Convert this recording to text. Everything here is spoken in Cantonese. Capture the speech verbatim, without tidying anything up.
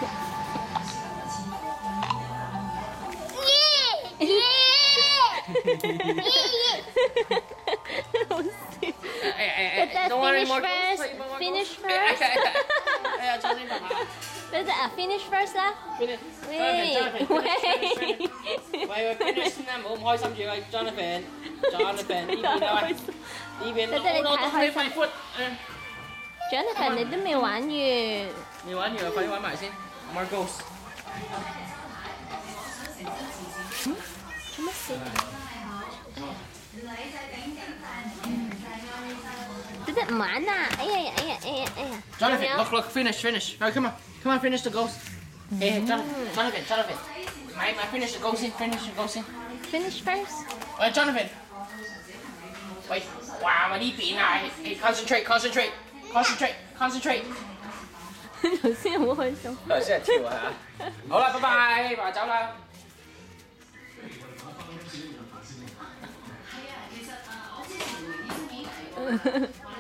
哎哎哎 Don't worry, more. Finish first. 哎呀，重新爸爸。 等等啊 ，finish first 啦。 喂喂喂。 喂喂 ，finish 先啦，唔好咁開心住啦 ，Jonathan，Jonathan 呢邊啊喂，呢邊等等你攞睇開心。 快闊，嗯。 Jonathan 你都未玩完。 未玩完啊，快啲玩埋先。More goals。 嗯？做乜事？等等唔玩啦！哎呀哎呀哎呀哎呀 Jonathan, look look, finish finish. No, come on, come on, finish the goals. Hey, Jonathan, Jonathan, Jonathan. 買買 finish the goals 先 ，finish the goals 先。 Finish first。 喂 ，Jonathan。喂，哇！咪呢邊啊！誒 ，concentrate concentrate concentrate concentrate。 頭先好開心。 頭先係跳啊！好啦，拜拜，爸走啦。係啊，其實啊，我之前回啲面係。